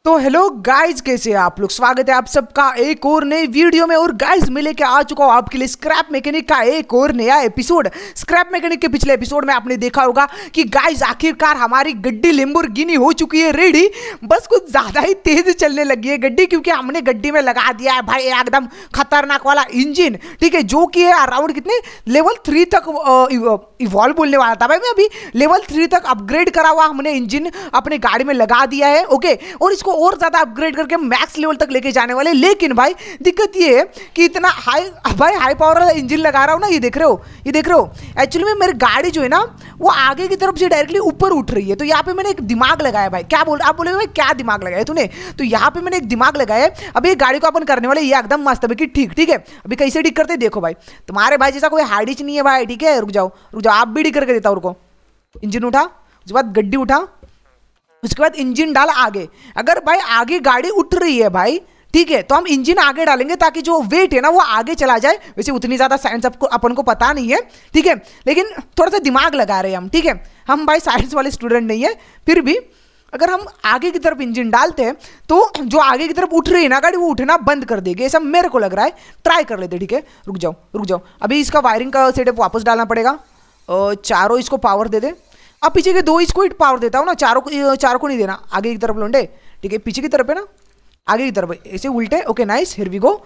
तो hello guys, कैसे हैं आप लोग। स्वागत है आप सबका एक और नई वीडियो में। और गाइज मैं लेके आ चुका हूं आपके लिए स्क्रैप मैकेनिक का एक और नया एपिसोड। स्क्रैप मैकेनिक के पिछले एपिसोड में आपने देखा होगा कि गाइज आखिरकार हमारी गड्डी लैम्बोर्गिनी हो चुकी है रेडी। बस कुछ ज्यादा ही तेज चलने लगी है गड्डी, क्योंकि हमने गड्डी में लगा दिया है भाई एकदम खतरनाक वाला इंजन, ठीक है, जो कि है अराउंड कितने लेवल 3 तक इवॉल्व बोलने वाला था भाई मैं, अभी लेवल 3 तक अपग्रेड करा हुआ हमने इंजन अपने गाड़ी में लगा दिया है। ओके, और इसको और ज्यादा अपग्रेड करके मैक्स लेवल तक लेके जाने वाले। लेकिन भाई दिक्कत ये है कि इतना हाई पावर वाला इंजन लगा रहा हूं ना, ये देख रहे हो एक्चुअली में मेरी गाड़ी जो है ना वो आगे की तरफ से डायरेक्टली ऊपर उठ रही है। तो यहाँ पे मैंने एक दिमाग लगाया भाई। क्या बोल आप बोलेगे भाई क्या दिमाग लगाया तूने? तो यहाँ पे मैंने एक दिमाग लगाया है। अभी ये गाड़ी को अपन करने वाले ये एकदम मस्त है कि ठीक है। अभी कैसे ठीक करते देखो भाई, तुम्हारे भाई जैसा कोई हार्डिच नहीं है भाई, ठीक है। रुक जाओ आप भी ठीक करके देता हूं। रुको, इंजन उठा, उसके बाद गड्डी उठा, उसके बाद इंजन डाल आगे। अगर भाई आगे गाड़ी उठ रही है भाई, ठीक है, तो हम इंजन आगे डालेंगे ताकि जो वेट है ना वो आगे चला जाए। वैसे उतनी ज्यादा साइंस अपन को पता नहीं है, ठीक है, लेकिन थोड़ा सा दिमाग लगा रहे हैं हम, ठीक है। हम भाई साइंस वाले स्टूडेंट नहीं है, फिर भी अगर हम आगे की तरफ इंजन डालते हैं तो जो आगे की तरफ उठ रही है ना गाड़ी वो उठना बंद कर देगी, ऐसा मेरे को लग रहा है। ट्राई कर लेते, ठीक है। रुक जाओ अभी इसका वायरिंग का सेटअप वापस डालना पड़ेगा। चारों इसको पावर दे दे। अब पीछे के दो इसको पावर देता हूँ ना, चारों को नहीं देना। आगे की तरफ लोंडे, ठीक है, पीछे की तरफ है ना, आगे की तरफ ऐसे उल्टे। Okay nice, here we go.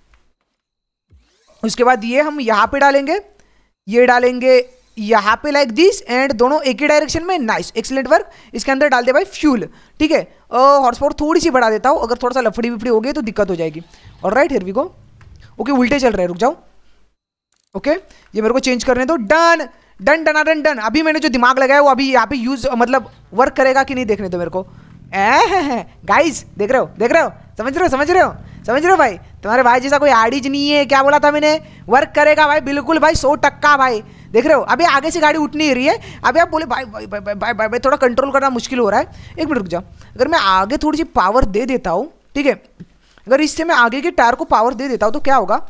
उसके बाद ये हम यहाँ पे डालेंगे, ये डालेंगे यहाँ पे लाइक दिस, एंड दोनों एक ही डायरेक्शन में। Nice, excellent work. इसके अंदर डाल दे भाई फ्यूल, ठीक है। हॉर्स पावर थोड़ी सी बढ़ा देता हूँ, अगर थोड़ा सा लफड़ी विफड़ी हो गई तो दिक्कत हो जाएगी। Alright, here we go. Okay, उल्टे चल रहे हैं, रुक जाओ। ओके, ये मेरे को चेंज करने दो। Done done done done done. अभी मैंने जो दिमाग लगाया वो अभी यहाँ पे यूज मतलब वर्क करेगा कि नहीं देखने दो मेरे को। गाइस देख रहे हो, समझ रहे हो भाई, तुम्हारे भाई जैसा कोई आड़ीज नहीं है। क्या बोला था मैंने? वर्क करेगा भाई, बिल्कुल भाई 100% भाई। देख रहे हो अभी आगे से गाड़ी उठ नहीं रही है। अभी आप बोले भाई भाई भाई भाई भाई भाई थोड़ा कंट्रोल करना मुश्किल हो रहा है। एक मिनट रुक जाओ। अगर मैं आगे थोड़ी सी पावर दे देता हूँ, ठीक है, अगर इससे मैं आगे के टायर को पावर दे देता हूँ तो क्या होगा?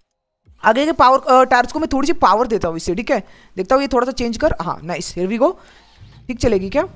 आगे के पावर टायर्स को मैं थोड़ी सी पावर देता हूँ इससे, ठीक है। देखता हूँ ये थोड़ा सा चेंज कर। हाँ नाइस, हियर वी गो। ठीक चलेगी क्या?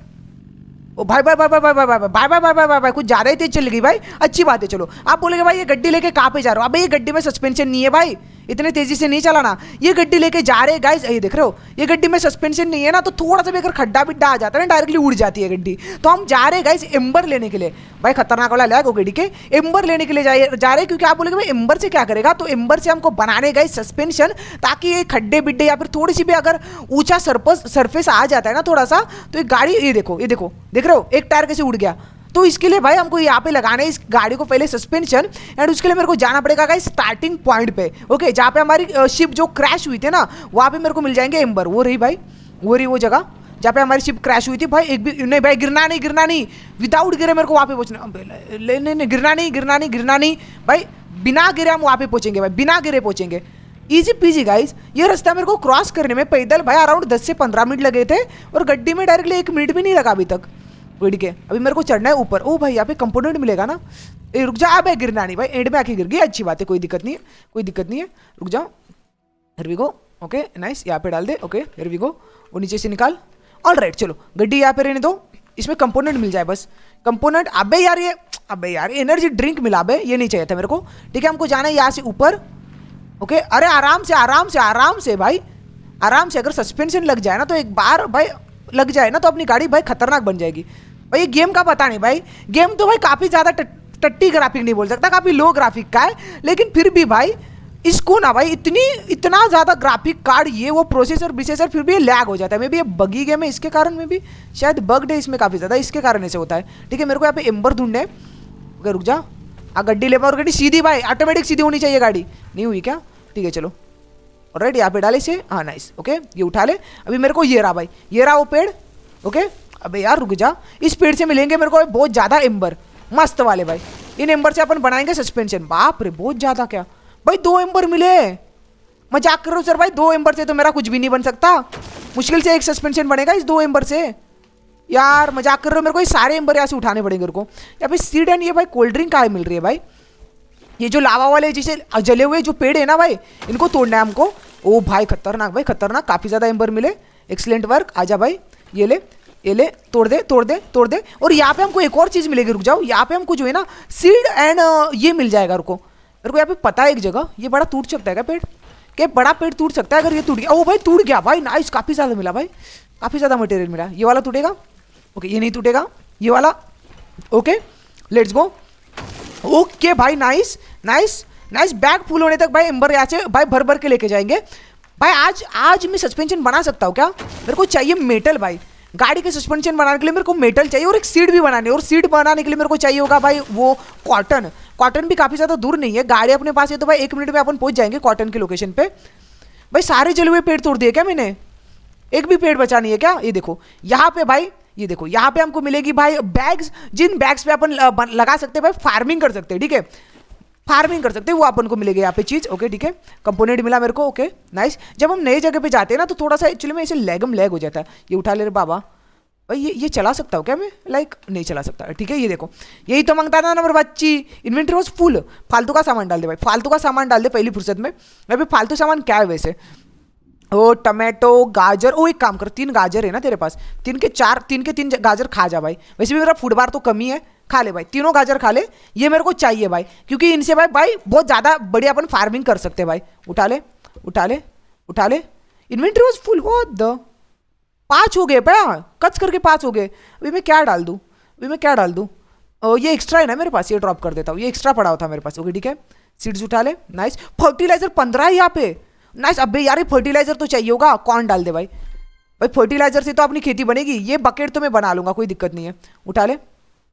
ओ भाई भाई भाई भाई भाई भाई भाई भाई भाई भाई भाई भाई भाई कुछ ज़्यादा ही तेज चल गई भाई। अच्छी बात है। चलो आप बोलेंगे भाई ये गड्डी लेके कहाँ पे जा रहे हो? अबे ये गड्डी में सस्पेंशन नहीं है भाई, इतने तेजी से नहीं चलाना। ये गड्डी लेके जा रहे हैं गाइस, ये देख रहे हो, ये गड्डी में सस्पेंशन नहीं है ना, तो थोड़ा सा भी अगर खड्डा बिड्डा आ जाता है ना डायरेक्टली उड़ जाती है गड्डी। तो हम जा रहे हैं गाइस एम्बर लेने के लिए। भाई खतरनाक वाला लैग हो गड्डी के। एम्बर लेने के लिए जा रहे हैं, क्योंकि आप बोलेंगे भाई एम्बर से क्या करेगा? तो एम्बर से हमको बनाने गाइस सस्पेंशन, ताकि ये खड्डे बिड्डे या फिर थोड़ी सी भी अगर ऊंचा सरफेस आ जाता है ना थोड़ा सा, तो ये गाड़ी ये देखो देख रहे हो एक टायर कैसे उड़ गया। तो इसके लिए भाई हमको यहाँ पे लगाना है इस गाड़ी को पहले सस्पेंशन, एंड उसके लिए मेरे को जाना पड़ेगा गाइस स्टार्टिंग पॉइंट पे। ओके, जहाँ पे हमारी शिप जो क्रैश हुई थी ना, वहाँ पे मेरे को मिल जाएंगे एम्बर। वो रही भाई, वो जगह जहाँ पे हमारी शिप क्रैश हुई थी भाई। एक भी नहीं भाई, गिरना नहीं, विदाउट गिरे मेरे को वहाँ पे पहुँचना। नहीं, गिरना नहीं भाई, बिना गिरे हम वहाँ पे पहुँचेंगे भाई, बिना गिरे पहुँचेंगे। Easy peasy guys. ये रास्ता मेरे को क्रॉस करने में पैदल भाई अराउंड 10 से 15 मिनट लगे थे, और गड्डी में डायरेक्टली 1 मिनट भी नहीं लगा अभी तक। वेट के अभी मेरे को चढ़ना है ऊपर। ओ भाई यहाँ पे कंपोनेंट मिलेगा ना। रुक जा, अब गिरना नहीं भाई, एंड में आके गिर गई। अच्छी बात है, कोई दिक्कत नहीं है। रुक जाओ, here we go. Okay nice, यहाँ पे डाल दे। ओके हियर वी गो, वो नीचे से निकाल। ऑलराइट, चलो गड्डी यहाँ पे रहने दो, इसमें कंपोनेंट मिल जाए बस। कंपोनेंट अबे यार एनर्जी ड्रिंक मिला। अबे ये नहीं चाहिए था मेरे को, ठीक है। हमको जाना है यहाँ से ऊपर। ओके, अरे आराम से भाई, आराम से। अगर सस्पेंशन लग जाए ना तो एक बार भाई लग जाए ना तो अपनी गाड़ी भाई खतरनाक बन जाएगी भाई। ये गेम का पता नहीं भाई, गेम तो भाई काफ़ी ज़्यादा टट्टी ग्राफिक नहीं बोल सकता, काफ़ी लो ग्राफिक का है, लेकिन फिर भी भाई इसको ना भाई इतना ज़्यादा ग्राफिक कार्ड ये वो प्रोसेसर फिर भी ये लैग हो जाता है। मे भी ये बगी गेम है, इसके कारण में भी शायद बग्ड है इसमें काफ़ी ज़्यादा, इसके कारण ऐसे होता है। ठीक है, मेरे को यहाँ पे एम्बर ढूंढने है। ओके रुक जा, गड्डी ले, और गड्डी सीधी भाई, ऑटोमेटिक सीधी होनी चाहिए गाड़ी। नहीं हुई क्या? ठीक है चलो, ऑलराइट यहाँ पे डाले इसे। हाँ नाइस, ओके ये उठा ले। अभी मेरे को ये रहा भाई, ये रहा वो पेड़। ओके अबे यार रुक जा, इस पेड़ से मिलेंगे मेरे को बहुत ज़्यादा एम्बर, मस्त वाले भाई। इन एम्बर से अपन बनाएंगे सस्पेंशन। बाप रे बहुत ज़्यादा, क्या भाई 2 एम्बर मिले? मजाक कर रहे हो सर भाई, 2 एम्बर से तो मेरा कुछ भी नहीं बन सकता। मुश्किल से एक सस्पेंशन बनेगा इस 2 एम्बर से। यार मजाक कर रहे हो, मेरे को ये सारे एम्बर यहाँ से उठाने पड़ेंगे मेरे को। यहाँ पे सीड एंड ये भाई कोल्ड ड्रिंक कहाँ मिल रही है भाई? ये जो लावा वाले जैसे जले हुए जो पेड़ है ना भाई, इनको तोड़ना है हमको। ओ भाई खतरनाक, काफ़ी ज़्यादा एम्बर मिले। एक्सीलेंट वर्क, आजा भाई, ये ले। ये ले, तोड़ दे तोड़ दे तोड़ दे। और यहाँ पे हमको एक और चीज़ मिलेगी, रुक जाओ, यहाँ पे हमको जो है ना सीड एंड ये मिल जाएगा। रुको मेरे को यहाँ पे पता है एक जगह, ये बड़ा टूट सकता है क्या पेड़? क्या बड़ा पेड़ टूट सकता है? अगर ये टूट गया, ओ भाई टूट गया भाई, नाइस, काफ़ी ज़्यादा मिला भाई, काफ़ी ज़्यादा मटेरियल मिला। ये वाला टूटेगा? ओके ये नहीं टूटेगा, ये वाला। Okay let's go. ओके भाई nice nice nice. Bag full होने तक भाई एम्बर यहाँ से भाई भर भर के लेके जाएंगे भाई। आज मैं सस्पेंशन बना सकता हूँ क्या? मेरे को चाहिए मेटल भाई, गाड़ी के सस्पेंशन बनाने के लिए मेरे को मेटल चाहिए और एक सीट भी बनानी है। और सीट बनाने के लिए मेरे को चाहिए होगा भाई वो कॉटन। कॉटन भी काफ़ी ज़्यादा दूर नहीं है, गाड़ी अपने पास है तो भाई 1 मिनट में अपन पहुंच जाएंगे कॉटन की लोकेशन पे। भाई सारे जले हुए पेड़ तोड़ दिए क्या मैंने? एक भी पेड़ बचा नहीं है क्या? ये देखो यहाँ पे भाई, ये देखो यहाँ पे हमको मिलेगी भाई बैग्स, जिन बैग्स पे अपन लगा सकते हैं भाई, फार्मिंग कर सकते हैं। ठीक है, फार्मिंग कर सकते हैं, वो अपन को मिलेगी यहाँ पे चीज़। ओके ठीक है, कंपोनेंट मिला मेरे को। Okay nice. जब हम नए जगह पे जाते हैं ना तो थोड़ा सा एक्चुअली में ऐसे लैग हो जाता है। ये उठा ले रे बाबा भाई, ये चला सकता हूँ क्या मैं? लाइक नहीं चला सकता। ठीक है ये देखो, यही तो मांगता था नंबर बच्ची। इन्वेंटरी वॉज फुल, फालतू का सामान डाल दे भाई, फालतू का सामान डाल दे पहली फुर्सत में। अभी फालतू सामान क्या है वैसे? ओ टमाटो, गाजर। ओ एक काम कर, 3 गाजर है ना तेरे पास, 3 के 3 गाजर खा जा भाई। वैसे भी मेरा फूड बार तो कमी है, खा ले भाई, तीनों गाजर खा ले। ये मेरे को चाहिए भाई, क्योंकि इनसे भाई बहुत ज़्यादा बढ़िया अपन फार्मिंग कर सकते हैं भाई। उठा ले उठा ले उठा ले। Inventory was full, what the 5 हो गए भैया, कच करके 5 हो गए। अभी मैं क्या डाल दूँ, अभी मैं क्या डाल दूँ? ये एक्स्ट्रा है ना मेरे पास, ये ड्रॉप कर देता हूँ, ये एक्स्ट्रा पड़ा हुआ था मेरे पास। ओके ठीक है, सीड्स उठा ले। नाइस। फर्टिलाइजर 15 है यहाँ पे, नाइस। अबे यार ये फर्टिलाइजर तो चाहिए होगा, कौन डाल दे भाई? भाई फर्टिलाइजर से तो अपनी खेती बनेगी। ये बकेट तो मैं बना लूंगा, कोई दिक्कत नहीं है। उठा ले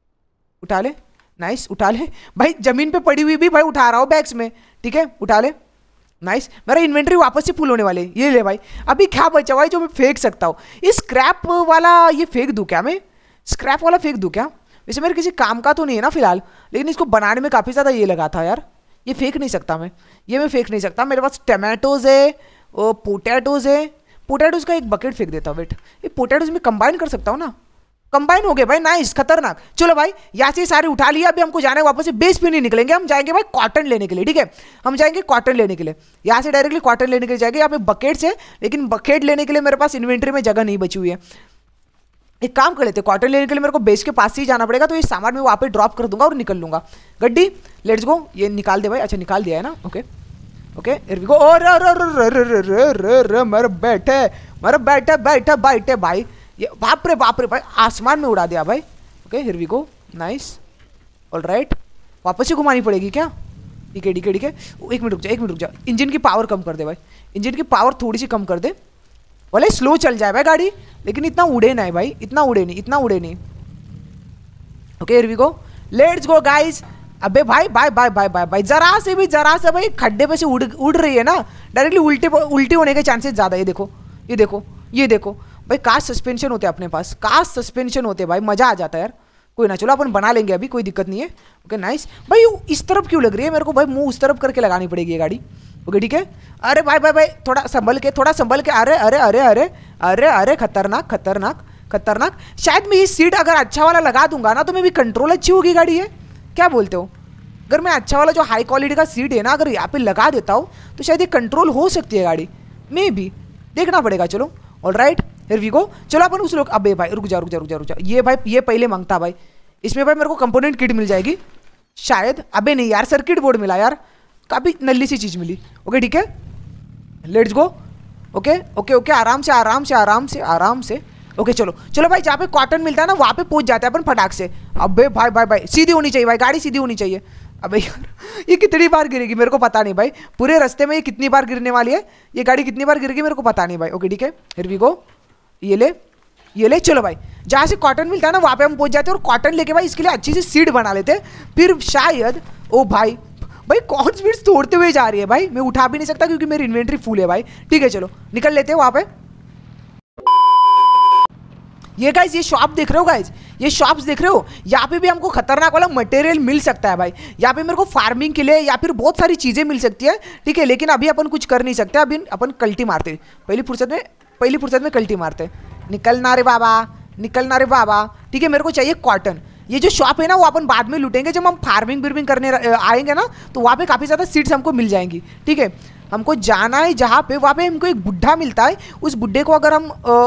उठा ले, नाइस उठा ले भाई। जमीन पे पड़ी हुई भी भाई उठा रहा हूँ बैग्स में। ठीक है उठा ले, नाइस। मेरा इन्वेंटरी वापस से फुल होने वाले, ये ले भाई। अभी क्या बचा भाई जो मैं फेंक सकता हूँ? ये स्क्रैप वाला ये फेंक दूँ क्या मैं? स्क्रैप वाला फेंक दूँ क्या? वैसे मेरे किसी काम का तो नहीं है ना फिलहाल, लेकिन इसको बनाने में काफ़ी ज़्यादा ये लगा था यार। ये फेंक नहीं सकता मैं, ये मैं फेंक नहीं सकता। मेरे पास टमाटोज है, पोटैटोज है। पोटैटोज का एक बकेट फेंक देता हूँ। वेट, ये पोटैटोज में कंबाइन कर सकता हूँ ना? कंबाइन हो गए भाई, नाइस, खतरनाक। चलो भाई यहाँ से सारे उठा लिया। अभी हमको जाना है वापस से, बेस पे नहीं निकलेंगे, हम जाएंगे भाई कॉटन लेने के लिए। ठीक है, हम जाएंगे कॉटन लेने के लिए, यहाँ से डायरेक्टली कॉटन लेने के लिए जाएंगे। यहाँ पे बकेट्स है, लेकिन बकेट लेने के लिए मेरे पास इन्वेंटरी में जगह नहीं बची हुई है। एक काम कर लेते, कॉटन लेने के लिए मेरे को बेस के पास से ही जाना पड़ेगा, तो ये सामान मैं वहाँ पे ड्रॉप कर दूंगा और निकल लूंगा। गड्डी लेट्स गो। ये निकाल दे भाई, अच्छा निकाल दिया है ना? Okay okay here we go. और मेरे बैठे भाई, ये बाप रे भाई, आसमान में उड़ा दिया भाई। Okay here we go, nice, alright. वापस से घुमानी पड़ेगी क्या? ठीक है ठीक है ठीक है। एक मिनट रुक जा। इंजन की पावर कम कर दे भाई, इंजन की पावर थोड़ी सी कम कर दे। भले स्लो चल जाए भाई गाड़ी, लेकिन इतना उड़े ना भाई, इतना उड़े नहीं। Okay here we go, let's go guys. अबे भाई भाई जरा से भाई खड्डे पे से उड़ रही है ना, डायरेक्टली उल्टी होने के चांसेस ज़्यादा। ये देखो भाई, काश सस्पेंशन होते अपने पास, काश सस्पेंशन होते भाई, मज़ा आ जाता यार। कोई ना, चलो अपन बना लेंगे अभी, कोई दिक्कत नहीं है। ओके नाइस भाई। इस तरफ क्यों लग रही है मेरे को भाई? मुंह उस तरफ करके लगानी पड़ेगी ये गाड़ी। ओके ठीक है। अरे भाई थोड़ा संभल के। अरे खतरनाक। शायद मैं ये सीट अगर अच्छा वाला लगा दूंगा ना तो मैं भी कंट्रोल अच्छी होगी गाड़ी है, क्या बोलते हो? अगर मैं अच्छा वाला जो हाई क्वालिटी का सीट है ना अगर यहाँ पे लगा देता हूँ तो शायद ये कंट्रोल हो सकती है गाड़ी, मे भी, देखना पड़ेगा। चलो ऑलराइट हियर वी गो। चलो अपन उस लोग, अबे भाई रुक जा। ये भाई ये पहले मांगता भाई, इसमें भाई मेरे को कंपोनेंट किट मिल जाएगी शायद। अबे नहीं यार, सर्किट बोर्ड मिला यार, काफ़ी नल्ली सी चीज़ मिली। ओके ठीक है, लेट्स गो। ओके आराम से। ओके चलो भाई, जहाँ पे कॉटन मिलता है ना वहाँ पे पहुँच जाते हैं अपन फटाक से। अबे भाई सीधी होनी चाहिए भाई, गाड़ी सीधी होनी चाहिए। अबे यार ये कितनी बार गिरेगी मेरे को पता नहीं भाई, पूरे रास्ते में ये कितनी बार गिरने वाली है, ये गाड़ी कितनी बार गिरेगी मेरे को पता नहीं भाई। ओके ठीक है हियर वी गो। ये ले चलो भाई, जहाँ से कॉटन मिलता है ना वहाँ पे हम पहुँच जाते हैं और कॉटन लेके भाई इसके लिए अच्छी सी सीड बना लेते हैं, फिर शायद। ओ भाई कौन स्पीड्स तोड़ते हुए जा रही है भाई, मैं उठा भी नहीं सकता क्योंकि मेरी इन्वेंटरी फुल है भाई। ठीक है चलो निकल लेते हैं वहाँ पे। ये गाइज ये शॉप देख रहे हो गाइज, ये शॉप्स देख रहे हो, यहाँ पे भी हमको खतरनाक वाला मटेरियल मिल सकता है भाई। यहाँ पे मेरे को फार्मिंग के लिए या फिर बहुत सारी चीज़ें मिल सकती है। ठीक है, लेकिन अभी अपन कुछ कर नहीं सकते, अभी अपन कल्टी मारते पहली फुर्सत में कल्टी मारते। निकलना रे बाबा। ठीक है, मेरे को चाहिए कॉटन। ये जो शॉप है ना वो अपन बाद में लूटेंगे, जब हम फार्मिंग करने आएंगे ना तो वहाँ पे काफ़ी ज़्यादा सीड्स हमको मिल जाएंगी। ठीक है, हमको जाना है जहाँ पे, वहाँ पे हमको एक बुढ़ा मिलता है, उस बुढ़े को अगर हम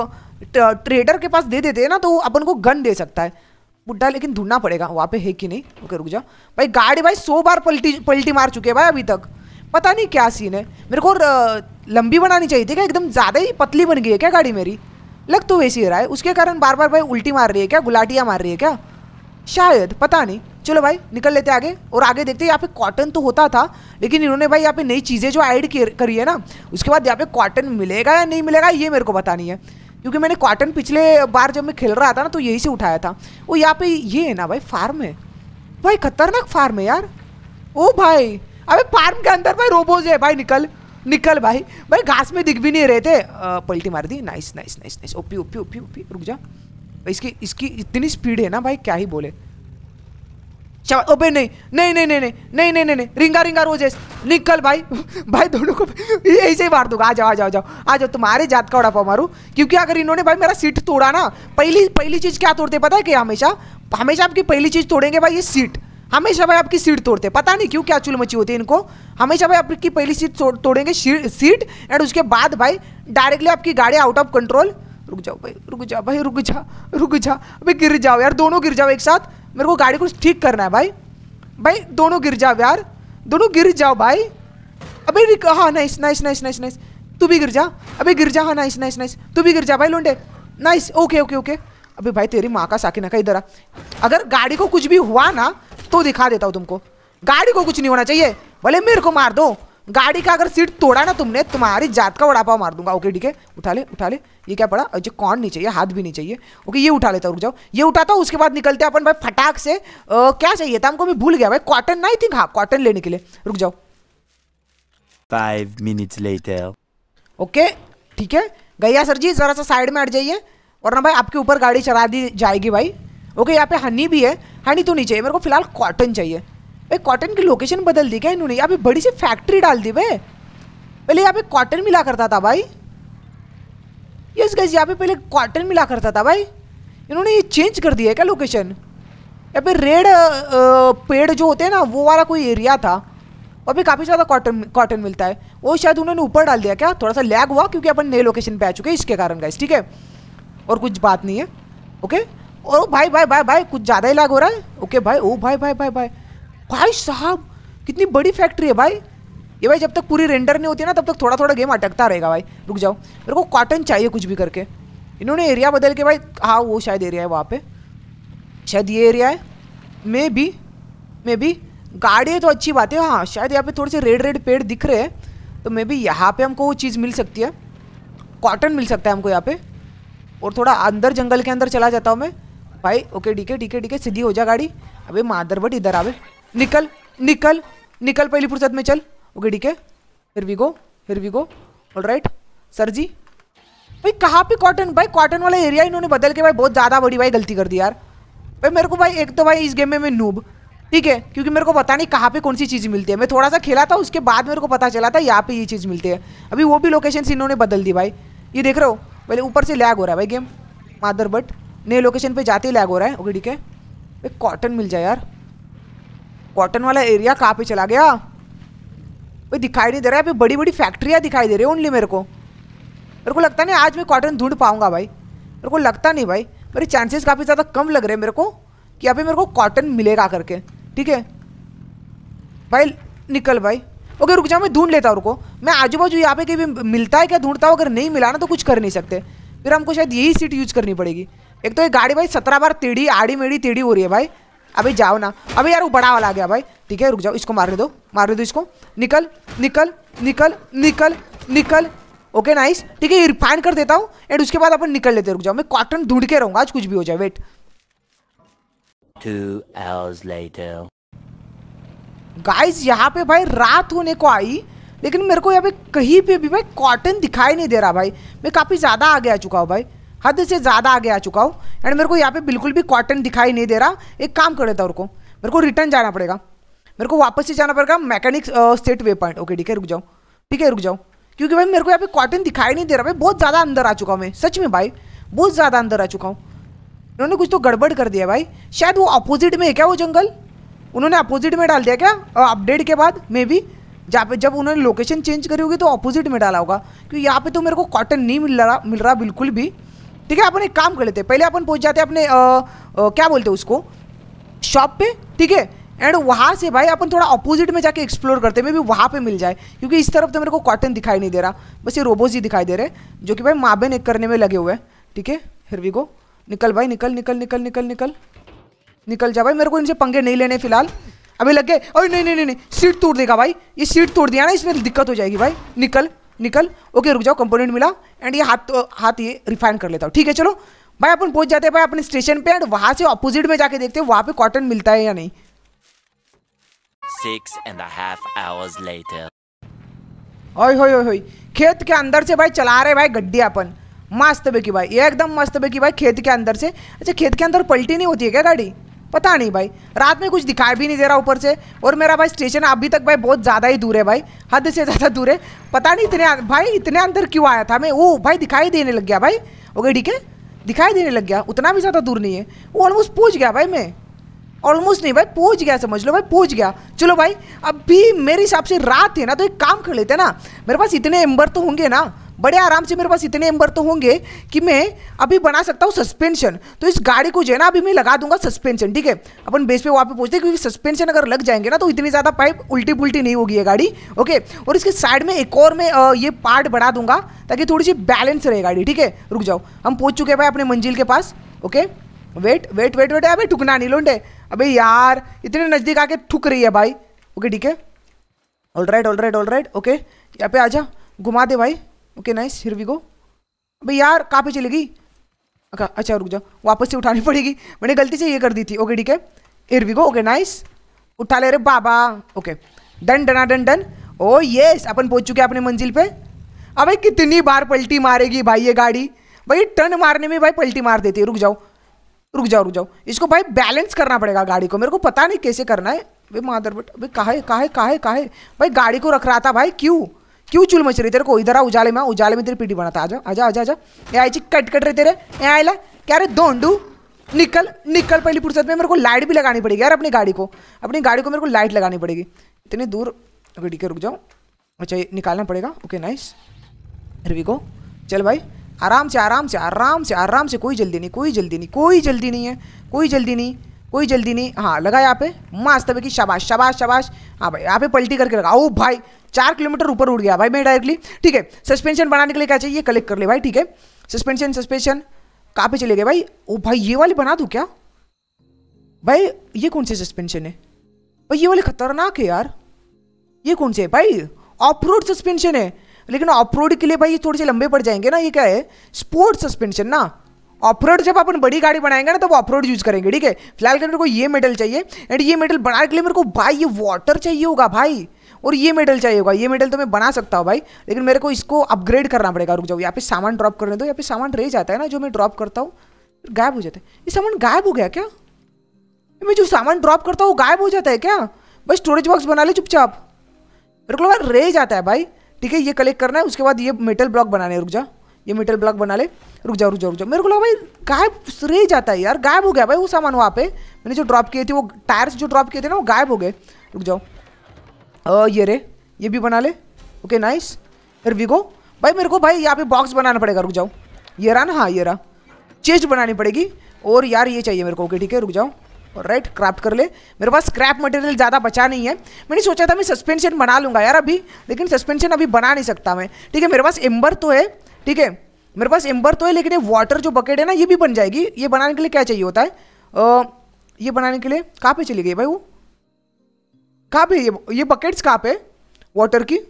ट्रेडर के पास दे देते हैं ना तो अपन को गन दे सकता है बुड्ढा, लेकिन ढूंढना पड़ेगा वहाँ पे है कि नहीं। ओके रुक जा भाई, गाड़ी भाई 100 बार पलटी मार चुके हैं भाई अभी तक, पता नहीं क्या सीन है। मेरे को लंबी बनानी चाहिए थी क्या, एकदम ज़्यादा ही पतली बन गई है क्या गाड़ी मेरी, लग तो वैसे ही रहा है, उसके कारण बार बार भाई उल्टी मार रही है क्या, गुलाटियाँ मार रही है क्या, शायद पता नहीं। चलो भाई निकल लेते आगे, और आगे देखते हैं। यहाँ पे कॉटन तो होता था, लेकिन इन्होंने भाई यहाँ पे नई चीज़ें जो ऐड करी है ना, उसके बाद यहाँ पे कॉटन मिलेगा या नहीं मिलेगा ये मेरे को पता नहीं है, क्योंकि मैंने कॉटन पिछले बार जब मैं खेल रहा था ना तो यही से उठाया था। वो यहाँ पे ये है ना भाई फार्म है भाई, खतरनाक फार्म है यार। ओ भाई अबे फार्म के अंदर भाई रोबोज है भाई, निकल निकल भाई, भाई घास में दिख भी नहीं रहे थे। पलटी मार दी, nice nice nice nice, OP OP OP OP. रुक जा, इसकी इसकी इतनी स्पीड है ना भाई, क्या ही बोले। ओबे नहीं नहीं नहीं नहीं नहीं नहीं नहीं नहीं नहीं, रिंगा रिंगा रोजेस, निकल भाई भाई दोनों को ऐसे ही मार दूंगा। आ जाओ आ जाओ आ जाओ आ जाओ, तुम्हारे जात का उड़ापा मारू, क्योंकि अगर इन्होंने भाई मेरा सीट तोड़ा ना, पहली चीज़ क्या तोड़ते पता है कि हमेशा हमेशा आपकी पहली चीज़ तोड़ेंगे भाई ये सीट, हमेशा भाई आपकी सीट तोड़ते, पता नहीं क्यों क्या चुल मची होती है इनको, हमेशा भाई आपकी पहली सीट तोड़ेंगे सीट, एंड उसके बाद भाई डायरेक्टली आपकी गाड़ी आउट ऑफ कंट्रोल। रुक जाओ भाई रुक जा भाई, रुक जा रुक जा, अभी गिर जाओ यार, दोनों गिर जाओ एक साथ, मेरे को गाड़ी को ठीक करना है भाई, भाई दोनों गिर जाओ यार, दोनों गिर जाओ भाई। अबे हाँ nice nice nice nice nice, तू भी गिर जा, अबे गिर जा, हाँ नाइस नाइस नाइस, तू भी गिर जा भाई लोंडे, नाइस ओके ओके ओके। अबे भाई तेरी माँ का साकिना का इधर आ, अगर गाड़ी को कुछ भी हुआ ना तो दिखा देता हूँ तुमको, गाड़ी को कुछ नहीं होना चाहिए, भले मेरे को मार दो, गाड़ी का अगर सीट तोड़ा ना तुमने, तुम्हारी जात का वड़ापाव मार दूंगा। ओके ठीक है, उठा ले, ये क्या पड़ा, जो कौन नहीं चाहिए, हाथ भी नहीं चाहिए। ओके ये उठा लेता हूँ, रुक जाओ, ये उठाता हूँ, उसके बाद निकलते हैं अपन भाई फटाक से। क्या चाहिए था हमको, मैं भूल गया भाई, कॉटन नहीं थी, हाँ कॉटन लेने के लिए, रुक जाओ। 5 minutes later. ओके ठीक है, गैया सर जी जरा सा साइड में हट जाइए, और ना भाई आपके ऊपर गाड़ी चला दी जाएगी भाई। ओके यहाँ पे हनी भी है, हनी तो नहीं चाहिए मेरे को, फिलहाल कॉटन चाहिए भाई। कॉटन की लोकेशन बदल दी क्या इन्होंने, यहाँ पे बड़ी सी फैक्ट्री डाल दी भाई, पहले यहाँ पे कॉटन मिला करता था भाई, यस गाइस यहाँ पे पहले कॉटन मिला करता था भाई, इन्होंने ये चेंज कर दिया है क्या लोकेशन। यहाँ पे रेड पेड़ जो होते हैं ना वो वाला कोई एरिया था, और भी काफ़ी ज़्यादा कॉटन मिलता है, वो शायद उन्होंने ऊपर डाल दिया क्या, थोड़ा सा लैग हुआ क्योंकि अपन नए लोकेशन पे आ चुके हैं इसके कारण गाइस, ठीक है, और कुछ बात नहीं है। ओके ओ भाई भाई भाई भाई कुछ ज़्यादा ही लैग हो रहा है। ओके भाई ओ भाई भाई भाई भाई भाई साहब कितनी बड़ी फैक्ट्री है भाई ये भाई, जब तक पूरी रेंडर नहीं होती ना तब तक थोड़ा थोड़ा गेम अटकता रहेगा भाई। रुक जाओ, मेरे को कॉटन चाहिए कुछ भी करके, इन्होंने एरिया बदल के भाई, हाँ वो शायद एरिया है वहाँ पे, शायद ये एरिया है, मे बी गाड़ी है तो अच्छी बात है। हाँ शायद यहाँ पे थोड़े से रेड पेड़ दिख रहे हैं, तो मे बी यहाँ पे हमको वो चीज़ मिल सकती है, कॉटन मिल सकता है हमको यहाँ पे, और थोड़ा अंदर जंगल के अंदर चला जाता हूँ मैं भाई। ओके ठीक है सीधी हो जा गाड़ी। अबे मादरबट इधर आवे, निकल निकल निकल पहली फुर्सत में चल। ओके ठीक है, here we go alright sir ji. भाई कहाँ पे कॉटन, भाई कॉटन वाला एरिया इन्होंने बदल के भाई बहुत ज़्यादा बड़ी भाई गलती कर दी यार भाई। मेरे को भाई एक तो भाई इस गेम में मैं नूब, ठीक है, क्योंकि मेरे को पता नहीं कहाँ पे कौन सी चीज़ मिलती है, मैं थोड़ा सा खेला था उसके बाद मेरे को पता चला था यहाँ पे ये चीज़ मिलती है। अभी वो भी लोकेशन इन्होंने बदल दी भाई, ये देख रहे हो, पहले ऊपर से लैग हो रहा है भाई गेम, मादरबट नए लोकेशन पे जाते ही लैग हो रहा है। ओके ठीक है भाई, कॉटन मिल जाए यार, कॉटन वाला एरिया कहाँ पे चला गया भाई, दिखाई नहीं दे रहा है। यहाँ पे बड़ी बड़ी फैक्ट्रियाँ दिखाई दे रही है ओनली, मेरे को लगता नहीं आज मैं कॉटन ढूंढ पाऊंगा भाई, मेरे को लगता नहीं भाई, मेरे चांसेस काफ़ी ज़्यादा कम लग रहे हैं मेरे को कि यहाँ पे मेरे को कॉटन मिलेगा करके, ठीक है भाई निकल भाई। ओके रुक जाओ, मैं ढूंढ लेता हूँ, रुको मैं आजू बाजू यहाँ पे कहीं भी मिलता है क्या ढूंढता हूँ, अगर नहीं मिला ना तो कुछ कर नहीं सकते, फिर हमको शायद यही सीट यूज़ करनी पड़ेगी। एक तो ये गाड़ी भाई 17 बार टेढ़ी आड़ी मेढ़ी टेढ़ी हो रही है भाई। अभी जाओ ना, अभी यार वो बड़ा वाला आ गया भाई, ठीक है रुक जाओ, इसको मारने दो इसको, निकल निकल निकल निकल निकल। ओके नाइस, ठीक है ये रिफाइन कर देता हूँ एंड उसके बाद अपन निकल लेते हैं। रुक जाओ, मैं कॉटन ढूंढ के रहूँगा आज कुछ भी हो जाए। Wait 2 hours later. गाइस यहाँ पे भाई रात होने को आई, लेकिन मेरे को यहाँ पे कहीं पे भी भाई कॉटन दिखाई नहीं दे रहा भाई। मैं काफ़ी ज़्यादा आगे आ चुका हूँ भाई, हद से ज़्यादा आगे आ चुका हूँ एंड मेरे को यहाँ पे बिल्कुल भी कॉटन दिखाई नहीं दे रहा। एक काम कर देता हूँ, रुको मेरे को रिटर्न जाना पड़ेगा, मेरे को वापस से जाना पड़ेगा mechanic set way point. Okay ठीक है रुक जाओ, ठीक है रुक जाओ, क्योंकि भाई मेरे को यहाँ पे कॉटन दिखाई नहीं दे रहा भाई, बहुत ज़्यादा अंदर आ चुका हूँ मैं, सच में भाई बहुत ज़्यादा अंदर आ चुका हूँ। इन्होंने कुछ तो गड़बड़ कर दिया भाई, शायद वो अपोजिट में है क्या, वो जंगल उन्होंने अपोजिट में डाल दिया क्या अपडेट के बाद, मे बी जहाँ पे जब उन्होंने लोकेशन चेंज करी होगी तो अपोजिट में डाला होगा, क्योंकि यहाँ पे तो मेरे को कॉटन नहीं मिल रहा बिल्कुल भी, ठीक है, अपन एक काम कर लेते हैं, पहले अपन पहुंच जाते हैं अपने क्या बोलते हैं उसको, शॉप पे, ठीक है। एंड वहाँ से भाई अपन थोड़ा अपोजिट में जाके एक्सप्लोर करते हैं, मे भी वहाँ पे मिल जाए, क्योंकि इस तरफ तो मेरे को कॉटन दिखाई नहीं दे रहा, बस ये रोबोज ही दिखाई दे रहे हैं जो कि भाई माबेन एक करने में लगे हुए हैं, ठीक है। हियर वी गो, निकल भाई, निकल निकल निकल निकल निकल निकल जा भाई, मेरे को इनसे पंगे नहीं लेने फिलहाल। अभी लग गए, अरे नहीं नहीं नहीं नहीं, सीट तोड़ देगा भाई, ये सीट तोड़ दिया ना, इसमें दिक्कत हो जाएगी भाई, निकल निकल। ओके रुक जाओ, कंपोनेंट मिला, एंड ये हाथ ये रिफाइन कर लेता हूँ, ठीक है। चलो भाई अपन पहुंच जाते हैं भाई अपने स्टेशन पे, एंड वहां से अपोजिट में जाके देखते हैं वहां पे कॉटन मिलता है या नहीं। 6.5 hours later. ओए होए होए, खेत के अंदर से भाई चला रहे भाई गड्डी अपन, मस्त बेकी भाई, एकदम मस्त बेकी भाई, खेत के अंदर से। अच्छा खेत के अंदर पलटी नहीं होती है क्या गाड़ी, पता नहीं भाई, रात में कुछ दिखाई भी नहीं दे रहा ऊपर से, और मेरा भाई स्टेशन अभी तक भाई बहुत ज़्यादा ही दूर है भाई, हद से ज़्यादा दूर है, पता नहीं इतने भाई इतने अंदर क्यों आया था मैं। ओ भाई दिखाई देने लग गया भाई, ओके ठीक है, दिखाई देने लग गया, उतना भी ज़्यादा दूर नहीं है, वो ऑलमोस्ट पहुँच गया भाई मैं, ऑलमोस्ट नहीं भाई पहुंच गया, समझ लो भाई पहुंच गया। चलो भाई अभी मेरे हिसाब से रात है ना, तो एक काम कर लेते हैं ना, मेरे पास इतने एम्बर तो होंगे ना, बड़े आराम से मेरे पास इतने एम्बर तो होंगे कि मैं अभी बना सकता हूँ सस्पेंशन। तो इस गाड़ी को जो है ना अभी मैं लगा दूंगा सस्पेंशन, ठीक है। अपन बेस पे वहाँ पे पहुँचते, क्योंकि सस्पेंशन अगर लग जाएंगे ना तो इतनी ज़्यादा पाइप उल्टी पुल्टी नहीं होगी ये गाड़ी, ओके। और इसके साइड में एक और मैं ये पार्ट बढ़ा दूंगा ताकि थोड़ी सी बैलेंस रहे गाड़ी, ठीक है। रुक जाओ, हम पहुँच चुके हैं भाई अपने मंजिल के पास, okay. Wait wait wait wait, अबे ठुकना नहीं लोंडे, अबे यार इतने नज़दीक आके ठुक रही है भाई, ओके ठीक है। All right all right all right, okay यहाँ पे आजा, घुमा दे भाई, okay nice, here we go. अबे यार कहाँ पे चलेगी, अच्छा रुक जाओ, वापस से उठानी पड़ेगी, मैंने गलती से ये कर दी थी, ओके ठीक है। Here we go, okay nice, उठा ले रे बाबा, okay done done done done. Oh yes, अपन पहुंच चुके हैं अपने मंजिल पे। अबे कितनी बार पलटी मारेगी भाई ये गाड़ी, भाई टर्न मारने में भाई पलटी मार देती है। रुक जाओ रुक जाओ रुक जाओ, इसको भाई बैलेंस करना पड़ेगा गाड़ी को, मेरे को पता नहीं कैसे करना है भाई, मादर बट भाई काहे भाई गाड़ी को रख रहा था भाई, क्यों चुल मच रही तेरे को, इधर आ, उजाले में तेरी पीटी बनाता, आजा आजा आजा आजा, ये आई कट रहे तेरे, ये आयला क्या रे दोंडू, निकल निकल पहली फुर्सत में। मेरे को लाइट भी लगानी पड़ेगी यार अपनी गाड़ी को मेरे को लाइट लगानी पड़ेगी, इतनी दूर, ओके ठीक है रुक जाओ, अच्छा ये निकालना पड़ेगा, okay nice, here we go. चल भाई आराम से आराम से आराम से आराम से, कोई जल्दी नहीं। हाँ लगा यहाँ पे, मस्त है कि शाबाश शाबाश शाबाश। हाँ भाई यहाँ पे पलटी करके लगा, ओ भाई 4 किलोमीटर ऊपर उड़ गया भाई मैं डायरेक्टली, ठीक है। सस्पेंशन बनाने के लिए क्या चाहिए, कलेक्ट कर ले भाई, ठीक है। सस्पेंशन कहाँ पे चले गए भाई, ओ भाई ये वाली बना दूँ क्या भाई, ये कौन से सस्पेंशन है भाई, ये वाले खतरनाक है यार, ये कौन से है भाई, ऑफ रोड सस्पेंशन है, लेकिन ऑफ रोड के लिए भाई ये थोड़े से लंबे पड़ जाएंगे ना, ये क्या है स्पोर्ट सस्पेंशन ना, ऑफ रोड जब अपन बड़ी गाड़ी बनाएंगे ना तब ऑफ रोड यूज करेंगे, ठीक है। फिलहाल मेरे को ये मेटल चाहिए, एंड ये मेटल बनाने के लिए मेरे को भाई ये वाटर चाहिए होगा भाई, और ये मेटल चाहिए होगा, ये मेटल तो मैं बना सकता हूँ भाई, लेकिन मेरे को इसको अपग्रेड करना पड़ेगा। रुक जाओ, यहाँ पे सामान ड्रॉप करने दो, यहाँ पे सामान रह जाता है ना जो मैं ड्रॉप करता हूँ, गायब हो जाता है। ये सामान गायब हो गया क्या, मैं जो सामान ड्रॉप करता हूँ गायब हो जाता है क्या भाई, स्टोरेज बॉक्स बना ले चुपचाप, मेरे को लगा रह जाता है भाई, ठीक है। ये कलेक्ट करना है, उसके बाद ये मेटल ब्लॉक बनाने, रुक जा, ये मेटल ब्लॉक बना ले, रुक जाओ मेरे को लगा भाई गायब रह जाता है यार, गायब हो गया भाई वो सामान, वहाँ पे मैंने जो ड्रॉप किए थे, वो टायर्स जो ड्रॉप किए थे ना वो गायब हो गए। रुक जाओ, ये रे, ये भी बना ले, ओके नाइस, फिर वी गो भाई। मेरे को भाई यहाँ पे बॉक्स बनाना पड़ेगा, रुक जाओ, ये रहा ना, हाँ ये रहा, चेस्ट बनानी पड़ेगी, और यार ये चाहिए मेरे को, ओके ठीक है रुक जाओ, राइट क्राफ्ट कर ले। मेरे पास स्क्रैप मटेरियल ज़्यादा बचा नहीं है, मैंने सोचा था मैं सस्पेंशन बना लूँगा यार अभी, लेकिन सस्पेंशन अभी बना नहीं सकता मैं, ठीक है। मेरे पास एम्बर तो है, ठीक है, मेरे पास एम्बर तो है, लेकिन ये वाटर जो बकेट है ना ये भी बन जाएगी। ये बनाने के लिए क्या चाहिए होता है, ये बनाने के लिए कहाँ पे चली गई भाई, वो कहाँ पे, ये बकेट्स कहाँ पे वाटर की,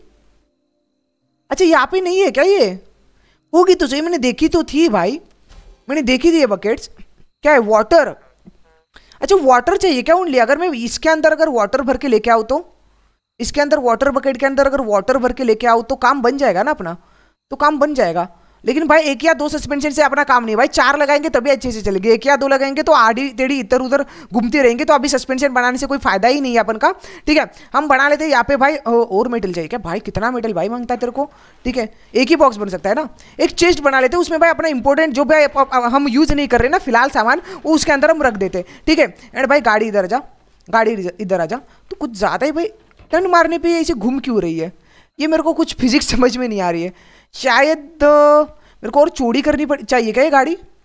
अच्छा यहाँ पे नहीं है क्या, ये होगी तो सही, मैंने देखी तो थी भाई, मैंने देखी थी ये बकेट्स, क्या है वाटर, अच्छा वाटर चाहिए क्या ओनली, अगर मैं इसके अंदर अगर वाटर भर के लेके आऊँ तो, इसके अंदर वाटर बकेट के अंदर अगर वाटर भर के लेके आऊँ तो काम बन जाएगा ना अपना, तो काम बन जाएगा। लेकिन भाई 1 या 2 सस्पेंशन से अपना काम नहीं भाई, 4 लगाएंगे तभी अच्छे से चलेगी, 1 या 2 लगाएंगे तो आड़ी टेढ़ी इधर उधर घूमती रहेंगे, तो अभी सस्पेंशन बनाने से कोई फायदा ही नहीं है अपन का, ठीक है। हम बना लेते हैं यहाँ पे भाई, और मेटल चाहिए क्या भाई, कितना मेटल भाई मांगता है तेरे को, ठीक है। एक ही बॉक्स बन सकता है ना, एक चेस्ट बना लेते हैं, उसमें भाई अपना इंपॉर्टेंट जो भाई हम यूज़ नहीं कर रहे ना फिलहाल सामान, वो उसके अंदर हम रख देते, ठीक है। एंड भाई गाड़ी इधर आ जा, गाड़ी इधर आ जा, तो कुछ ज़्यादा ही भाई टर्न मारने पर ऐसे घूम क्यों रही है, ये मेरे को कुछ फिजिक्स समझ में नहीं आ रही है, शायद मेरे को और चौड़ी करनी चाहिए क्या ये गाड़ी,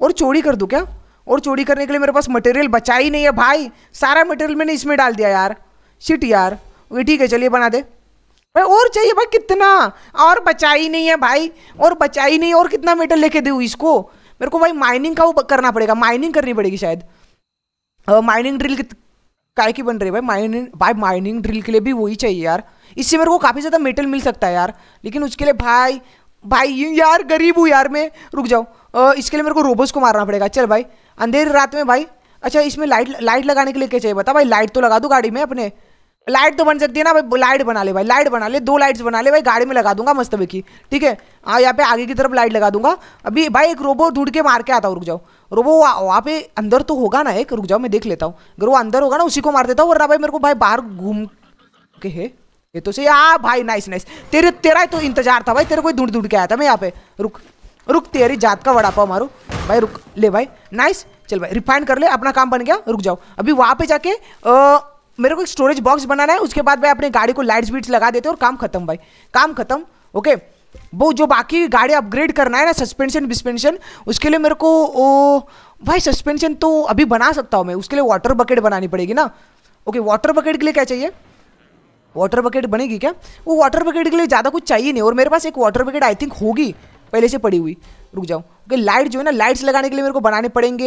और चोरी कर दूँ क्या? और चोरी करने के लिए मेरे पास मटेरियल बचा ही नहीं है भाई, सारा मटेरियल मैंने इसमें डाल दिया यार, शिट यार। ओके ठीक है चलिए बना दे भाई। और चाहिए भाई कितना? और बचा ही नहीं है भाई, और बचा ही नहीं। और कितना मेटल लेके दूँ इसको? मेरे को भाई माइनिंग का वो करना पड़ेगा, माइनिंग करनी पड़ेगी शायद। माइनिंग ड्रिल काय की बन रही है भाई? माइनिंग ड्रिल के लिए भी वही चाहिए यार, इससे मेरे को काफ़ी ज़्यादा मेटल मिल सकता है यार। लेकिन उसके लिए भाई यार गरीब हूँ यार मैं। रुक जाओ, इसके लिए मेरे को रोबोट्स को मारना पड़ेगा। चल भाई अंधेरी रात में भाई। अच्छा इसमें लाइट लगाने के लिए क्या चाहिए बता भाई? लाइट तो लगा दूँ गाड़ी में अपने, लाइट तो बन सकती है ना भाई। लाइट बना ले भाई, लाइट बना ले, 2 लाइट्स बना ले भाई, गाड़ी में लगा दूंगा मस्त की। ठीक है हाँ, यहाँ पे आगे की तरफ लाइट लगा दूंगा। अभी भाई एक रोबो ढूंढ के मार के आता हूँ, रुक जाओ। रोबो वहाँ पे अंदर तो होगा ना एक, रुक जाओ मैं देख लेता हूँ। अगर वो अंदर होगा ना उसी को मार देता हूँ, वरना भाई मेरे को भाई बाहर घूम के है ये तो सही। भाई नाइस नाइस, तेरा तो इंतजार था भाई, तेरे को ढूंढ के आया था मैं यहाँ पे। रुक तेरी जात का वड़ा पाव मारू भाई, रुक ले भाई नाइस। चल भाई रिफाइन कर ले, अपना काम बन गया। रुक जाओ अभी वहाँ पे जाके मेरे को एक स्टोरेज बॉक्स बनाना है, उसके बाद भाई अपने गाड़ी को लाइट्स बीट्स लगा देते और काम खत्म भाई, काम खत्म। ओके वो जो बाकी गाड़ी अपग्रेड करना है ना, सस्पेंशन विस्पेंशन, उसके लिए मेरे को भाई सस्पेंशन तो अभी बना सकता हूँ मैं, उसके लिए वाटर बकेट बनानी पड़ेगी ना। ओके वाटर बकेट के लिए क्या चाहिए? वाटर बकेट बनेगी क्या? वो वाटर बकेट के लिए ज़्यादा कुछ चाहिए नहीं, और मेरे पास एक वाटर बकेट आई थिंक होगी पहले से पड़ी हुई। रुक जाओ ओके लाइट जो है ना, लाइट्स लगाने के लिए मेरे को बनाने पड़ेंगे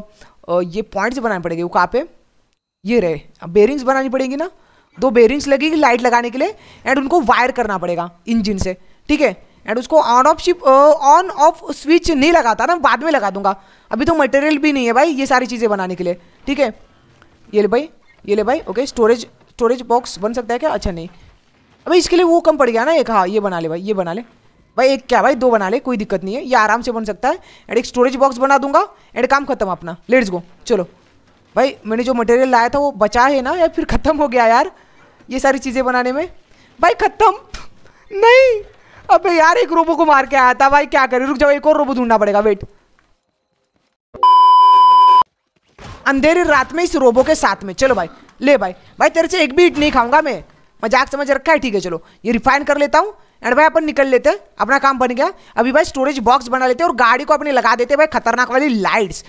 ये पॉइंट्स बनाने पड़ेंगे। वो कहाँ पे? ये रहे, बेरिंग्स बनानी पड़ेगी ना, 2 बेरिंग्स लगेगी लाइट लगाने के लिए, एंड उनको वायर करना पड़ेगा इंजन से। ठीक है एंड उसको ऑन ऑफ स्विच नहीं लगाता ना, बाद में लगा दूंगा, अभी तो मटेरियल भी नहीं है भाई ये सारी चीज़ें बनाने के लिए। ठीक है ये ले भाई ओके। स्टोरेज बॉक्स बन सकता है क्या? अच्छा नहीं, अभी इसके लिए वो कम पड़ गया ना एक। हाँ ये बना ले भाई, ये बना ले भाई, एक क्या भाई 2 बना ले, कोई दिक्कत नहीं है, ये आराम से बन सकता है। एंड एक स्टोरेज बॉक्स बना दूंगा एंड काम खत्म अपना, लेट्स गो। चलो भाई मैंने जो मटेरियल लाया था वो बचा है ना, या फिर ख़त्म हो गया यार ये सारी चीज़ें बनाने में? भाई ख़त्म नहीं, अबे यार एक रोबो को मार के आया था भाई, क्या करें? रुक जाओ एक और रोबो ढूंढना पड़ेगा, वेट। अंधेरी रात में इस रोबो के साथ में, चलो भाई ले भाई तेरे से एक भी हिट नहीं खाऊंगा मैं, मजाक समझ रखा है? ठीक है चलो ये रिफाइन कर लेता हूँ एंड भाई अपन निकल लेते हैं, अपना काम बन गया। अभी भाई स्टोरेज बॉक्स बना लेते हैं और गाड़ी को अपने लगा देते हैं भाई खतरनाक वाली लाइट्स।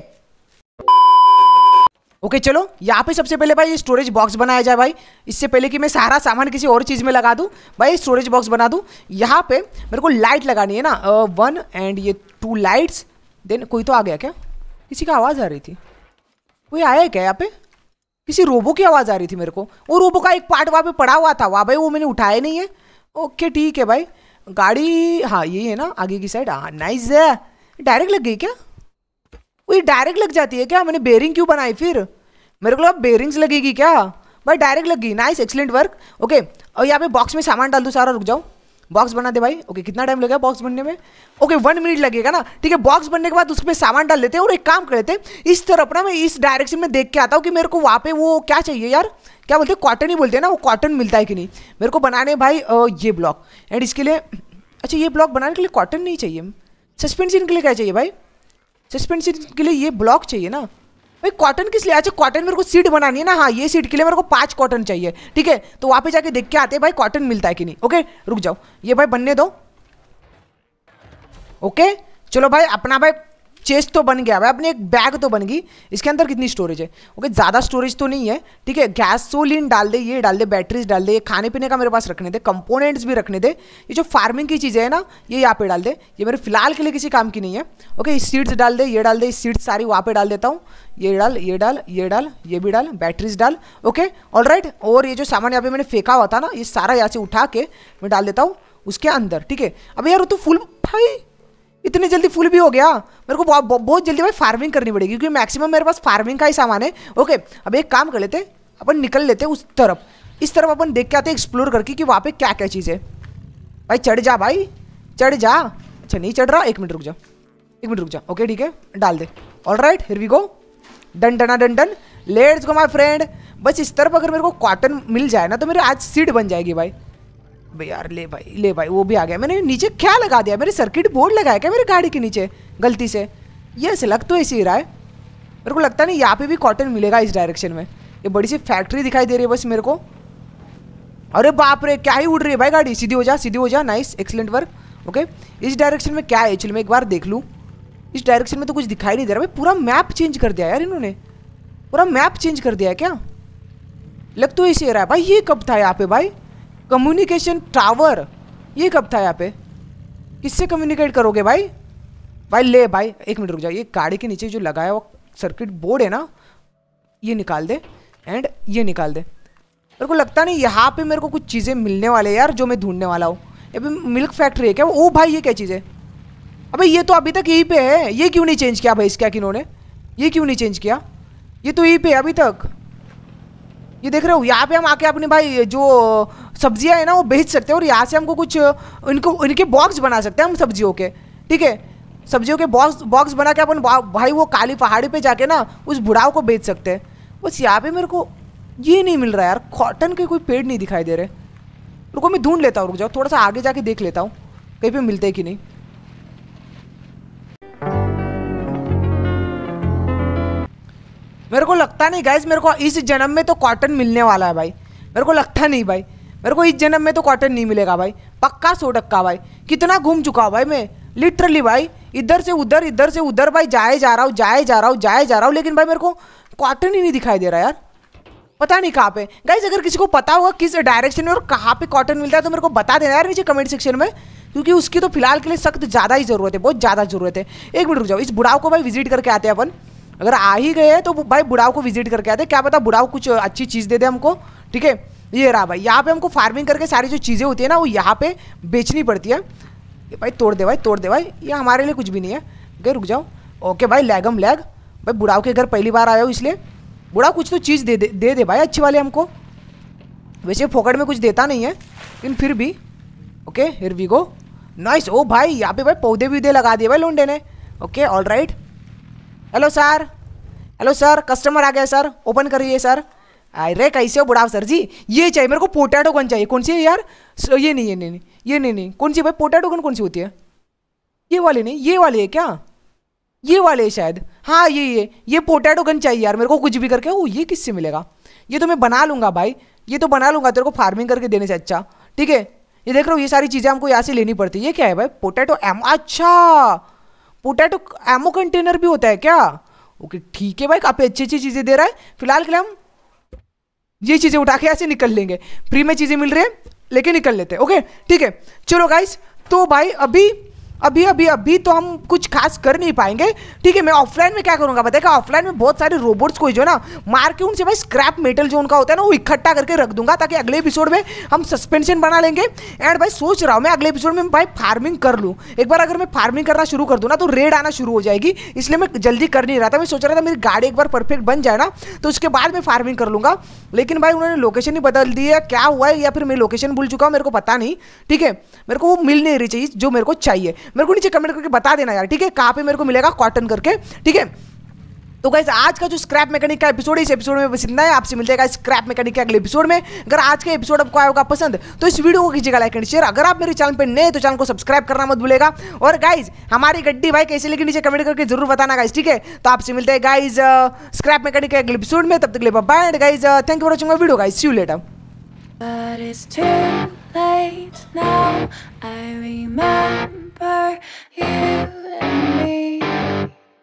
ओके चलो यहाँ पे सबसे पहले भाई ये स्टोरेज बॉक्स बनाया जाए भाई, इससे पहले कि मैं सारा सामान किसी और चीज़ में लगा दूँ भाई, स्टोरेज बॉक्स बना दूँ। यहाँ पे मेरे को लाइट लगानी है ना, 1 एंड ये 2 लाइट्स। देन कोई तो आ गया क्या? किसी का आवाज़ आ रही थी, कोई आया है क्या यहाँ पे? किसी रोबो की आवाज़ आ रही थी मेरे को, वो रोबो का एक पार्ट वहाँ पे पड़ा हुआ था वहाँ भाई, वो मैंने उठाया नहीं है। ओके ठीक है भाई, गाड़ी हाँ यही है ना आगे की साइड। हाँ नाइस है, डायरेक्ट लग गई क्या? वो डायरेक्ट लग जाती है क्या? मैंने बेरिंग क्यों बनाई फिर? मेरे को लगा बेरिंग्स लगेगी क्या भाई, डायरेक्ट लग गई। Nice excellent work. ओके और यहाँ पे बॉक्स में सामान डाल दूँ सारा, रुक जाओ बॉक्स बना दे भाई। ओके कितना टाइम लगेगा बॉक्स बनने में? ओके 1 मिनट लगेगा ना, ठीक है। बॉक्स बनने के बाद उसमें सामान डाल लेते हैं और एक काम कर लेते हैं, इस तरफ ना मैं इस डायरेक्शन में देख के आता हूँ कि मेरे को वहाँ पे वो क्या चाहिए यार, क्या बोलते हैं कॉटन ही बोलते हैं ना, वो कॉटन मिलता है कि नहीं मेरे को बनाने भाई ये ब्लॉक। एंड इसके लिए अच्छा ये ब्लॉक बनाने के लिए कॉटन नहीं चाहिए, सस्पेंशन के लिए क्या चाहिए भाई? सस्पेंशन के लिए ये ब्लॉक चाहिए ना भाई, कॉटन किस लिए? अच्छा कॉटन मेरे को सीट बनानी है ना, हाँ ये सीट के लिए मेरे को 5 कॉटन चाहिए, ठीक है। तो वहाँ पे जाके देख के आते हैं भाई कॉटन मिलता है कि नहीं। ओके रुक जाओ ये भाई बनने दो। ओके चलो भाई अपना भाई चेस्ट तो बन गया भाई, अपनी एक बैग तो बन गई। इसके अंदर कितनी स्टोरेज है? ओके ज़्यादा स्टोरेज तो नहीं है, ठीक है। गैसोलीन डाल दे, ये डाल दे, बैटरीज डाल दे, ये खाने पीने का मेरे पास रखने दे, कंपोनेंट्स भी रखने दे। ये जो फार्मिंग की चीज़ें है ना ये यहाँ पे डाल दे, ये मेरे फिलहाल के लिए किसी काम की नहीं है। ओके इस सीड्स डाल दे, ये डाल दे, इस सीड्स सारी वहाँ पे डाल देता हूँ, ये डाल ये डाल ये डाल ये भी डाल, बैटरीज डाल। Okay alright. और ये जो सामान यहाँ पे मैंने फेंका हुआ था ना ये सारा यहाँ से उठा के मैं डाल देता हूँ उसके अंदर, ठीक है। अब यार तो फुल भाई इतनी जल्दी फुल भी हो गया, मेरे को बहुत जल्दी भाई फार्मिंग करनी पड़ेगी क्योंकि मैक्सिमम मेरे पास फार्मिंग का ही सामान है। ओके अब एक काम कर लेते, अपन निकल लेते उस तरफ, इस तरफ अपन देख के आते एक्सप्लोर करके कि वहाँ पे क्या क्या चीज़ है। भाई चढ़ जा भाई चढ़ जा। अच्छा नहीं चढ़ रहा, 1 मिनट रुक जा, 1 मिनट रुक जा। ओके ठीक है डाल दे, alright here we go, done done done done, let's go my friend. बस इस तरफ अगर मेरे को कॉटन मिल जाए ना तो मेरे आज सीट बन जाएगी भाई। भाई यार ले भाई वो भी आ गया। मैंने नीचे क्या लगा दिया, मेरे सर्किट बोर्ड लगाया क्या मेरे गाड़ी के नीचे गलती से? ये ऐसे लग तो ऐसे ही रहा है, मेरे को लगता नहीं यहाँ पे भी कॉटन मिलेगा इस डायरेक्शन में। ये बड़ी सी फैक्ट्री दिखाई दे रही है बस मेरे को। अरे बाप रे क्या ही उड़ रही है भाई गाड़ी, सीधी हो जा सीधी हो जा। Nice excellent work. ओके इस डायरेक्शन में क्या है एक्चुअली मैं एक बार देख लूँ। इस डायरेक्शन में तो कुछ दिखाई नहीं दे रहा भाई। पूरा मैप चेंज कर दिया यार इन्होंने, पूरा मैप चेंज कर दिया है क्या? लग तो ऐसे रहा है भाई। ये कब था यहाँ पे भाई? कम्युनिकेशन टावर, ये कब था यहाँ पे? किससे कम्युनिकेट करोगे भाई? भाई ले भाई, एक मिनट रुक जाओ। ये गाड़ी के नीचे जो लगाया हुआ सर्किट बोर्ड है ना, ये निकाल दे एंड ये निकाल दे। मेरे को लगता नहीं यहाँ पे मेरे को कुछ चीज़ें मिलने वाले यार जो मैं ढूंढने वाला हूँ। अभी मिल्क फैक्ट्री है क्या? ओ भाई ये क्या चीज़ है? अबे ये तो अभी तक यहीं पे है, ये क्यों नहीं चेंज किया भाई इसका किन्होंने? ये क्यों नहीं चेंज किया? ये तो यहीं पे है अभी तक। ये देख रहे हो, यहाँ पे हम आके अपने भाई जो सब्जियाँ है ना वो बेच सकते हैं, और यहाँ से हमको कुछ इनके बॉक्स बना सकते हैं हम सब्जियों के। ठीक है, सब्जियों के बॉक्स बना के अपन भाई वो काली पहाड़ी पे जाके ना उस बुढ़ाव को बेच सकते हैं। बस यहाँ पे मेरे को ये नहीं मिल रहा यार, कॉटन के कोई पेड़ नहीं दिखाई दे रहे। रुको मैं ढूंढ लेता हूँ, रुक जाओ थोड़ा सा आगे जाके देख लेता हूँ कहीं पे मिलते हैं कि नहीं। मेरे को लगता नहीं गाइस, मेरे को इस जन्म में तो कॉटन मिलने वाला है भाई। मेरे को लगता नहीं भाई, मेरे को इस जन्म में तो कॉटन नहीं मिलेगा भाई, पक्का 100% भाई। कितना घूम चुका हूँ भाई मैं लिटरली भाई, इधर से उधर भाई जाए जा रहा हूँ, लेकिन भाई मेरे को कॉटन ही नहीं दिखाई दे रहा यार। पता नहीं कहाँ पे गाइस। अगर किसी को पता होगा किस डायरेक्शन में और कहाँ पे कॉटन मिलता है तो मेरे को बता देना यार नीचे कमेंट सेक्शन में, क्योंकि उसकी तो फिलहाल के लिए सख्त ज़्यादा ही ज़रूरत है, बहुत ज़्यादा ज़रूरत है। एक मिनट रुक जाओ, इस बुढ़ाव को भाई विजिट करके आते हैं अपन। अगर आ ही गए तो भाई बुढ़ाव को विजिट करके आते, क्या पता बुढ़ाव कुछ अच्छी चीज़ दे दे हमको। ठीक है, ये रहा भाई, यहाँ पे हमको फार्मिंग करके सारी जो चीज़ें होती है ना वो यहाँ पे बेचनी पड़ती है। ये भाई तोड़ दे भाई, ये हमारे लिए कुछ भी नहीं है। ओके रुक जाओ, ओके भाई लैगम लैग भाई, बुढ़ाव के घर पहली बार आया हूँ इसलिए बुढ़ा कुछ तो चीज़ दे भाई अच्छी वाले हमको। वैसे फोकट में कुछ देता नहीं है लेकिन फिर भी। Okay here we go, nice. Oh भाई यहाँ पे भाई पौधे भी लगा दिए भाई लोंडे ने। Okay all right, hello sir, customer आ गया सर, ओपन करिए सर। अरे कैसे हो बुढ़ाव सर जी? ये चाहिए मेरे को, पोटैटो गन चाहिए। कौन सी है यार? ये नहीं, कौन सी भाई पोटैटो गन कौन सी होती है? ये वाली नहीं, ये वाली है क्या? ये वाले है शायद, हाँ ये पोटैटो गन चाहिए यार मेरे को कुछ भी करके। ओ ये किससे मिलेगा? ये तो मैं बना लूँगा भाई, ये तो बना लूँगा तेरे को फार्मिंग करके देने से अच्छा। ठीक है, ये देख रहे हो ये सारी चीज़ें हमको यहाँ से लेनी पड़ती है। ये क्या है भाई? पोटैटो एमो, अच्छा पोटैटो एमो कंटेनर भी होता है क्या? ओके ठीक है भाई, काफ़ी अच्छी चीज़ें दे रहा है। फिलहाल के लिए हम ये चीज़ें उठा के ऐसे निकल लेंगे, फ्री में चीज़ें मिल रही है लेके निकल लेते हैं। ओके ठीक है चलो गाइस, तो भाई अभी तो हम कुछ खास कर नहीं पाएंगे। ठीक है, मैं ऑफलाइन में क्या करूंगा बताएगा, ऑफलाइन में बहुत सारे रोबोट्स को जो ना मार के उनसे भाई स्क्रैप मेटल जो उनका होता है ना वो इकट्ठा करके रख दूंगा, ताकि अगले एपिसोड में हम सस्पेंशन बना लेंगे। एंड भाई सोच रहा हूँ मैं अगले एपिसोड में भाई फार्मिंग कर लूँ। एक बार अगर मैं फार्मिंग करना शुरू कर दूँ ना तो रेड आना शुरू हो जाएगी, इसलिए मैं जल्दी कर नहीं रहा था। मैं सोच रहा था मेरी गाड़ी एक बार परफेक्ट बन जाए ना तो उसके बाद मैं फार्मिंग कर लूँगा, लेकिन भाई उन्होंने लोकेशन ही बदल दी है। क्या हुआ है या फिर मैं लोकेशन भूल चुका हूँ, मेरे को पता नहीं। ठीक है, मेरे को वो मिल नहीं रही चाहिए जो मेरे को चाहिए। मेरे को नीचे कमेंट करके बता देना यार, ठीक है, कहाँ पे मेरे को मिलेगा कॉटन करके। ठीक है, तो गाइस आज का जो स्क्रैप मैकेनिक का एपिसोड है इस एपिसोड में बस इतना है। आपसे मिलते हैं स्क्रैप मैकेनिक के अगले एपिसोड में। अगर आज का एपिसोड आपको आया होगा पसंद तो इस वीडियो को कीजिएगा लाइक एंड शेयर। अगर आप मेरे चैनल पे नए तो चैनल को सब्सक्राइब करना मत भूलेगा। और गाइज हमारी गड्डी भाई कैसे लगी नीचे कमेंट करके जरूर बताना गाइज। ठीक है, तो आपसे मिलते हैं गाइज स्क्रैप मैकेनिक के अगले एपिसोड में। तब तक के लिए bye and guys thank you for watching my video guys, see you later. But it's too late now. I remember you and me,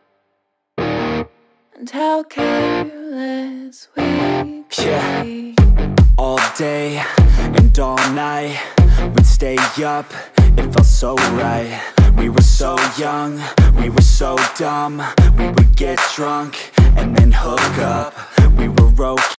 and how careless we could be. All day and all night, we'd stay up, it felt so right. We were so young, we were so dumb. We would get drunk and then hook up. We were okay.